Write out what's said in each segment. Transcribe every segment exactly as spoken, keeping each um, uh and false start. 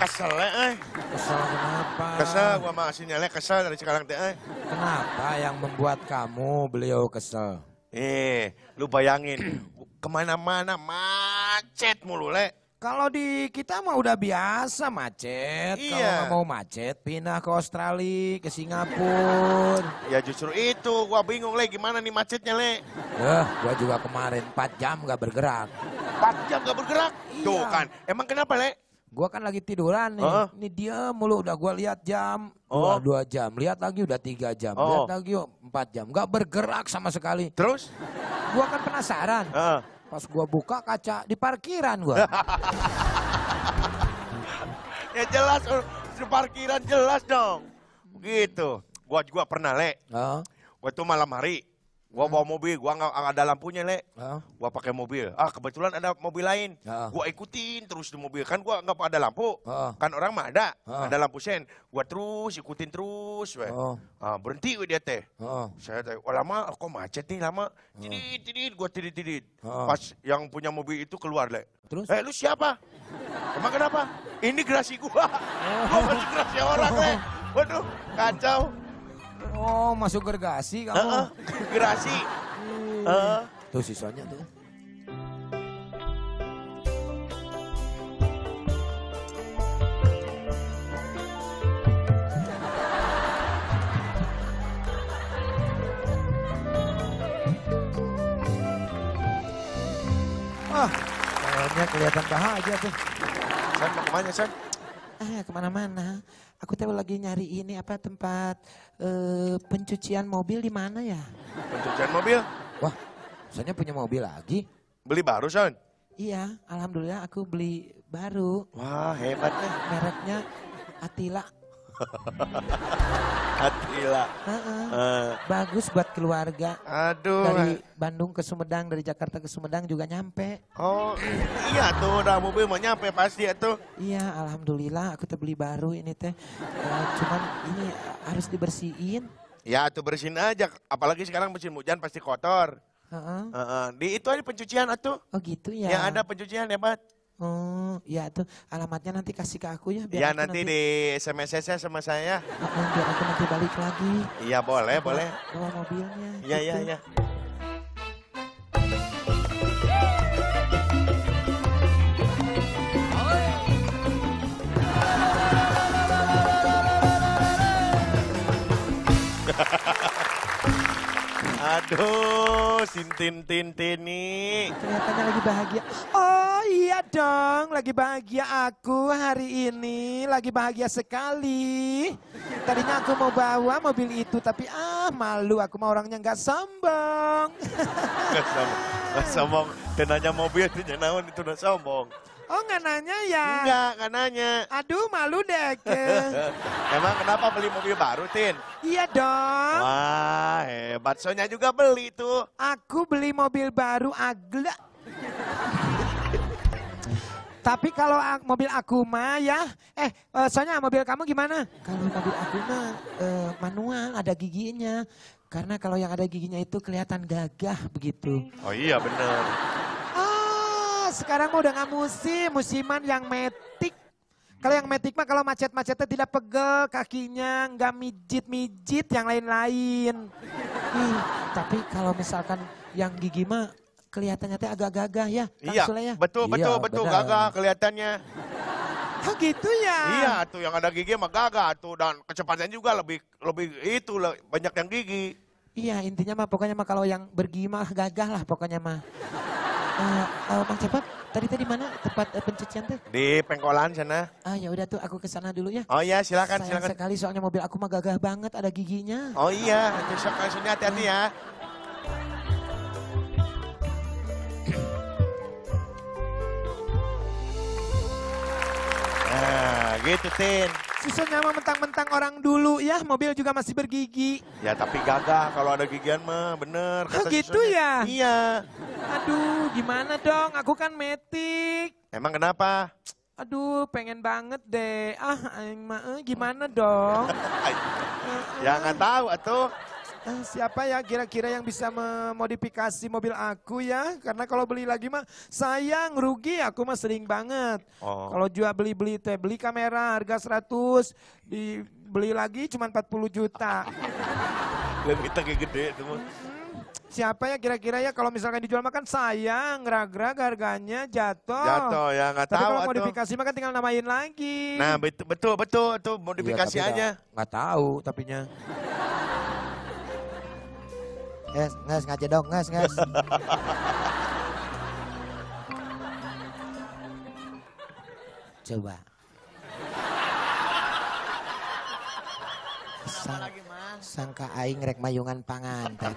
Kesel eh. Kesel kenapa? Kesel gua sama sinyalnya kesel dari sekarang teh eh. Kenapa yang membuat kamu beliau kesel? Eh, lu bayangin kemana-mana macet mulu le. Kalau di kita mah udah biasa macet. Iya. Kalau nggak mau macet, pindah ke Australia, ke Singapura. Ya justru itu, gua bingung le gimana nih macetnya le. Eh, gua juga kemarin empat jam nggak bergerak. empat jam gak bergerak. Iya. Tuh kan, emang kenapa le? Gua kan lagi tiduran nih. Uh. Ini dia mulu udah gua lihat jam. Oh. Dua, dua jam. Lihat lagi udah tiga jam. Oh. Lihat lagi yuk empat jam. Nggak bergerak sama sekali. Terus? Gua kan penasaran. Uh. Pas gua buka kaca di parkiran gua. Ya jelas, di parkiran jelas dong. Begitu. Gua juga pernah le. Oh. Gua tuh malam hari. Gua bawa mobil, gua nggak nggak ada lampunya le. Oh. Gua pakai mobil. Ah kebetulan ada mobil lain. Oh. Gua ikutin terus di mobil. Kan gua nggak ada lampu. Oh. Kan orang mah ada. Oh. Ada lampu sen. Gua terus ikutin terus. We. Oh. Ah, berhenti we dia teh. Oh. Saya teh, oh lama kok macet nih lama. Tidit, tidit, gua tidit, tidit. Oh. Pas yang punya mobil itu keluar le. Terus? Eh lu siapa? Emang kenapa? Ini gerasi gua. Gua masih gerasi orang le. Waduh, kacau. Oh, masuk gergasi kamu. Heeh, gerasi. Heeh. Tuh sisanya tuh. Ah, kayaknya kelihatan bahagia tuh. San mau kemana San? Ah, kemana-mana. Aku tuh lagi nyari ini apa tempat eh, pencucian mobil di mana ya? Pencucian mobil? Wah, saya punya mobil lagi. Beli baru San? Iya, alhamdulillah aku beli baru. Wah hebat nih. Mereknya Attila. Attila. Heeh. Eh, Bagus buat keluarga. aduh. Dari Bandung ke Sumedang, dari Jakarta ke Sumedang juga nyampe. Oh iya tuh udah mobil mau nyampe pasti ya tuh. Iya, alhamdulillah aku tuh beli baru ini teh. Eh, cuman ini harus dibersihin. Ya tuh bersihin aja. Apalagi sekarang musim hujan pasti kotor. Heeh. Heeh. Di itu ada pencucian atuh. Oh gitu ya. Yang ada pencucian hebat. Oh, ya tuh alamatnya nanti kasih ke aku ya. Biar Ya aku nanti di S M S nya sama saya. Heeh, biar aku nanti balik lagi. Iya boleh Bawa- boleh. Bawa mobilnya. Iya iya gitu. iya. Aduh, Sintin Tintini. Kelihatannya lagi bahagia. Oh iya dong, lagi bahagia aku hari ini. Lagi bahagia sekali. Tadinya aku mau bawa mobil itu, tapi ah malu. Aku mau orangnya nggak sombong. Gak sombong, gak sombong. Dan nanya mobil itu naon itu udah sombong. Oh nggak nanya ya? Enggak, gak nanya. Aduh malu deh. Ke. Emang kenapa beli mobil baru, Tin? Iya dong. Wah, hebat. Sonya juga beli tuh. Aku beli mobil baru agak. Tapi kalau a- mobil aku mah ya, eh eh, soalnya mobil kamu gimana? Kalau mobil aku mah eh, manual, ada giginya. Karena kalau yang ada giginya itu kelihatan gagah begitu. Oh iya bener. Ah, sekarang mah udah nggak musim, musiman yang metik. Kalau yang metik mah kalau macet-macetnya tidak pegel kakinya, nggak mijit-mijit yang lain-lain. Ih, tapi kalau misalkan yang gigi mah kelihatannya teh agak gagah ya, Kang Iya, Sule ya? betul, betul, Iya, betul. benar. Gagah kelihatannya. Oh gitu ya? Iya tuh yang ada gigi mah gagah tuh. Dan kecepatannya juga lebih lebih itu le- banyak yang gigi. Iya intinya mah pokoknya mah kalau yang bergigi mah gagah lah pokoknya mah. Eh, eh, Bang Cepat, tadi tadi mana tempat eh, pencucian tuh? Di pengkolan sana. Ah ya udah tuh aku ke sana dulu ya. Oh iya silakan Sayang silakan. sekali soalnya mobil aku mah gagah banget ada giginya. Oh iya, nanti sok langsung hati-hati ya. Nah, gitu Tin. Susahnya mah mentang-mentang orang dulu ya, mobil juga masih bergigi. Ya tapi gagah kalau ada gigian mah bener. Oh, kata gitu susunya. ya? Iya. Aduh, gimana dong? Aku kan metik. Emang kenapa? Aduh, pengen banget deh. Ah, aing mah eh, gimana dong? Ya nggak tahu atuh. Eh, siapa ya kira-kira yang bisa memodifikasi mobil aku ya? Karena kalau beli lagi mah sayang, rugi. Aku mah sering banget. Oh. Kalau jual beli-beli teh, beli kamera harga seratus, dibeli lagi cuma empat puluh juta. Lebih tengah gede itu mah. Siapa ya kira-kira ya kalau misalkan dijual makan sayang, rag-rag harganya jatuh. Jatuh ya nggak Tapi tahu. kalau atuh. modifikasi mah kan tinggal namain lagi. Nah betul betul betul tuh modifikasi Iya, tapi aja. nggak- Nggak tahu tapinya. Nges, nges, ngaca dong, nges, nges. Coba. Sang, sangka aing rek mayungan panganten.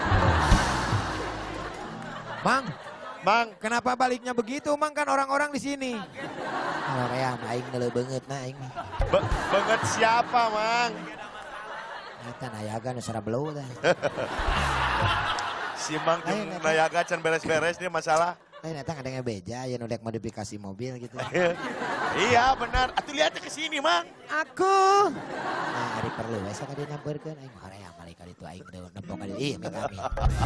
Mang, Bang, kenapa baliknya begitu? Mang kan orang-orang di sini. Kalau ream aing ngeuleuh beungeut na aing. be- banget siapa Mang? Eta nayaga nu sarabelu teh. Si Mang Ayo, jeung Neta. nayaga can beres-beres nih masalah. Lain eta ngadenge beja ya nu dek modifikasi mobil gitu. Iya benar. Atuh lihatnya ke sini Mang. Aku. Nah, ari perlu we sok dia nyampeurkeun aing hoream balik ka ditu aing teu nempok ka ditu. Ih, minta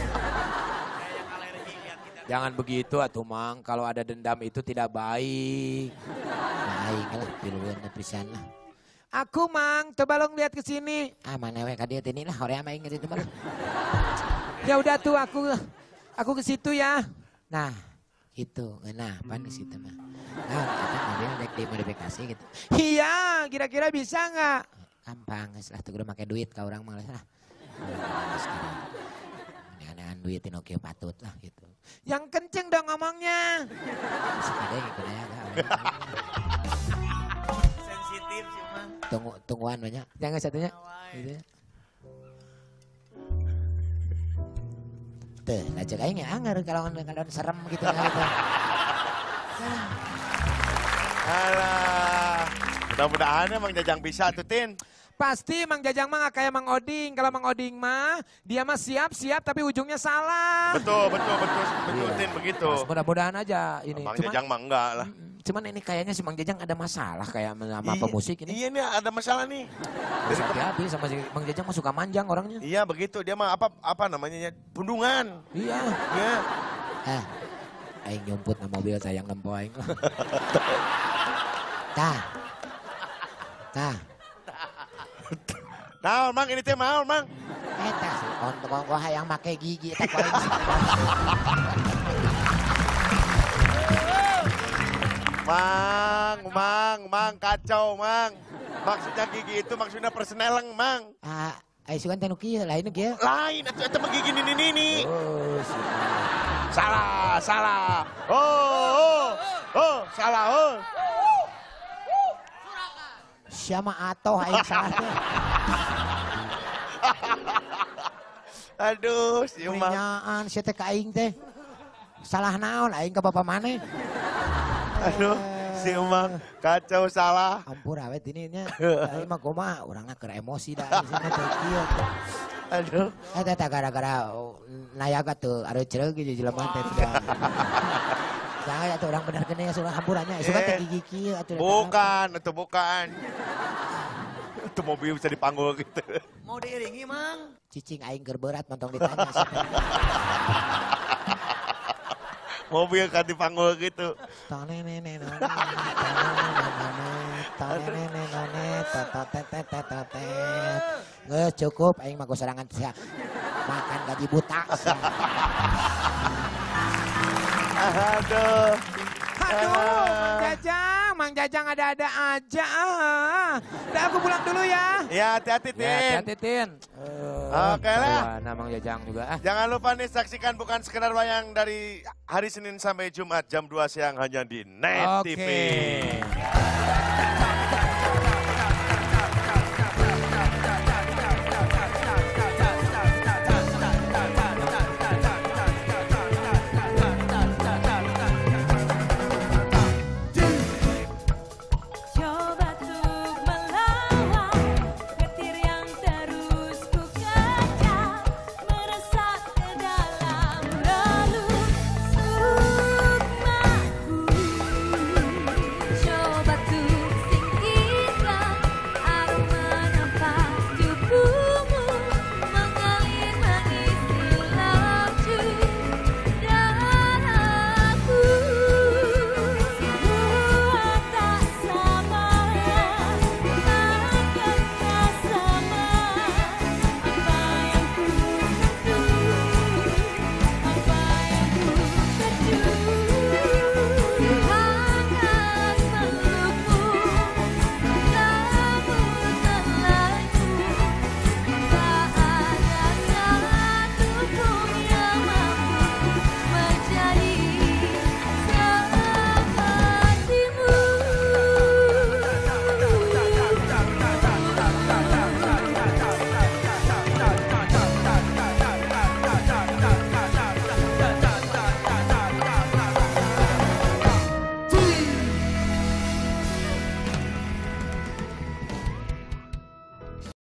Jangan begitu atuh Mang, kalau ada dendam itu tidak baik. Nah, aing lah pilueun pisan lah. Aku Mang, coba lo lihat ke sini. Ah, mana we ka dieu teh lah hoream aing ka ditu mah. Ya udah tuh aku aku ke situ ya. Nah, itu. Nah, pan di situ mah. Nah, kita mobil dek dimodifikasi gitu. Iya, kira-kira bisa nggak? Gampang, geus lah tuh kudu make duit ka urang mah lah. Aneh-anehan duit tinu kieu patut lah gitu. Yang kenceng dong ngomongnya. Sekade ikut aya ga. Sensitif sih Mang. Tunggu tungguan banyak. Jangan satunya. Gitu. ya. Tuh, lajak aing ya anger kalau kalau serem gitu kan gitu. Alah. Mudah-mudahan Mang Jajang bisa tuh Tin. Pasti Mang Jajang mah nggak kayak Mang Oding. Kalau Mang Oding mah dia mah siap-siap tapi ujungnya salah. Betul betul betul betul Iya. Tin begitu. Mas, mudah-mudahan aja ini. Mang Cuman, Jajang mah enggak lah. cuman ini kayaknya si Mang Jajang ada masalah kayak sama Iya, pemusik ini. Iya nih ada masalah nih. Terus hati-hati sama si Mang Jajang mah suka manjang orangnya. Iya begitu dia mah apa apa namanya ya pundungan. Iya. Iya. Ah. Aing nyumput na mobil sayang lempo aing. Tah. Tah. Naon Mang ini teh naon Mang? Eta sih on gua hayang make gigi eta ku aing. Mang, Mang, Mang kacau Mang. Maksudnya gigi itu maksudnya persneleng Mang. Ah, ai sugan teh nu kieu, lain nu kieu. Lain atuh eta mah gigi nini nini. Oh, sih. Salah, salah. Oh, oh, oh, salah, oh. Siapa atoh aing salah teh. Aduh, si Mang. Nyaan si teh ka aing teh. Salah naon aing ka bapa maneh. Aduh, si Mang kacau salah. Ampun awet ini nya. Aing mah kumaha urangna keur emosi da di sana teh kieu. Aduh. Eta teh gara-gara oh, nayaga tuh ada cereug gitu jelema teh tidak. Jangan ya tuh orang bener kene ya surang hampurannya. Suka teh Eh, gigi kieu atuh. Bukan, itu bukan. Itu mobil bisa dipanggul gitu. Mau diiringi Mang? Cicing aing keur berat montong ditanya sih. Mobil kan dipanggul gitu. Nggak cukup, aing mah sorangan siap. Makan gaji buta. Aduh. Aduh, Mang Jajang, Mang Jajang ada-ada aja. Ah. Udah aku pulang dulu ya. Ya hati-hati Tin. Ya, hati-hati Tin. Oke lah. Nah, Mang Jajang juga. Ah. Jangan lupa nih saksikan bukan sekedar wayang dari hari Senin sampai Jumat jam dua siang hanya di Net T V. Oke.